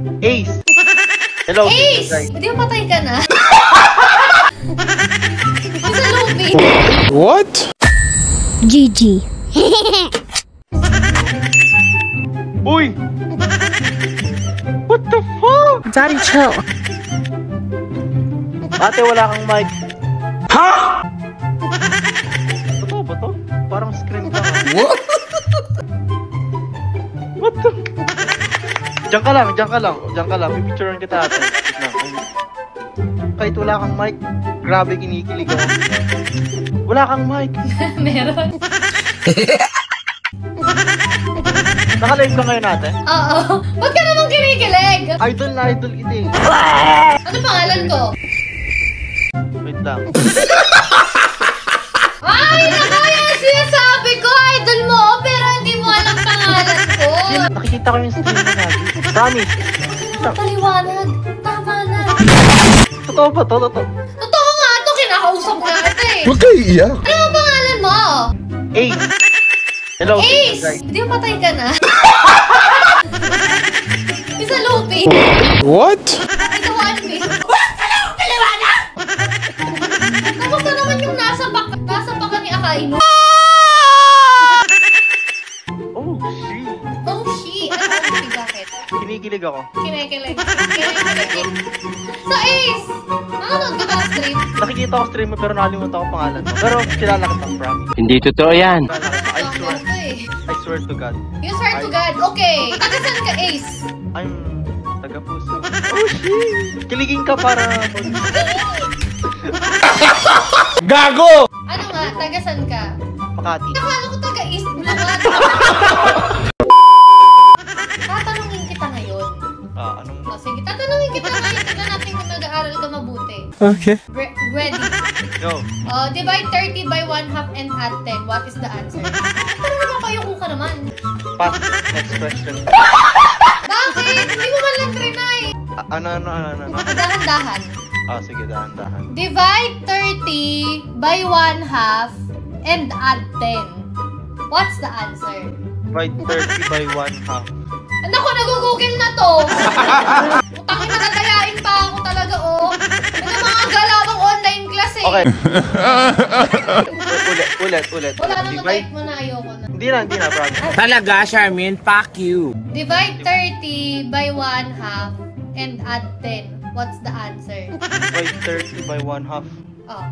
Ace! Hello, Ace! guys. Hindi mo patay ka na? Isa lupin. What? GG. Uy! What the fuck? Daddy, chill. Ate, wala kang mic. Ha? Totoo ba to? Parang screen lang. What? What the? Diyan ka lang, diyan ka lang. Diyan ka lang, pipicturean kita ate. Wait lang. Kahit wala kang mic, grabe kinikilig ako. Wala kang mic. Meron. Naka-live ka ngayon ate? Oo. Ba't ka naman kinikilig? Idol na idol kita eh. Ano pangalan ko? Wait lang. Ay, naku, yung sinasabi ko, idol mo, pero hindi mo alam pangalan ko. Nakikita ko yung stream mo natin. Promise. Paliwanag. Tama na. Totoo ba to? Totoo. Totoo nga ito, kinakausap nga ito eh. Huwag kayo iiyak. Ano ang pangalan mo? Ace! Hello, Ace! guys. Hindi mo patay ka na? Isa lupin. What? Isa one piece. Wala ka lang akong paliwanag! Kamusta naman yung nasa baka ni Akainu? Oh, shit. Oh, shit. Ano ang shit? Bakit? Kinikilig ako. Kinikilig. So, Ace! Nanonood ka ba ng stream? Nakikita ko stream mo pero nakalimutan ko pangalan mo. Pero kilala kita, promise. Hindi totoo yan. I swear. Ito eh. I swear to God. You swear to God. Okay. Taga saan ka, Ace? I'm taga-puso. Oh, shit. Kiligin ka para... Gago! Ano nga? Taga saan ka? Makati. Nakala ko taga East Bulacan. Tatanungin kita ngayon. Anong... O, sige, tatanungin kita ngayon. Tignan natin kung nag-aaral ka mabuti. Okay. Ready? Go. Divide 30 by 1/2 and add 10. What is the answer? Pero naman kayo kung ka naman. Pass. Next question. Bakit? Hindi mo man lang trinay. Ano? Dahan-dahan. Sige, dahan-dahan. Divide 30 by 1/2 and add 10. What's the answer? Divide 30 by 1/2. Naku, nag-google na to. Putangin na natayain pa ako talaga, oh. Ano mga galawang online class eh. Okay. ulit. Wala na mag-type mo na, ayoko na. Hindi na, promise. Talaga, Charmin, fuck you. Divide 30 by 1/2 and add 10. What's the answer? Divide 30 by 1/2. Oh.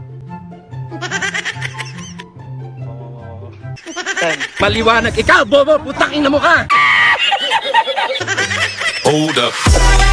10. Maliwanag ikaw, bobo, putang ina mo ka. Hold up.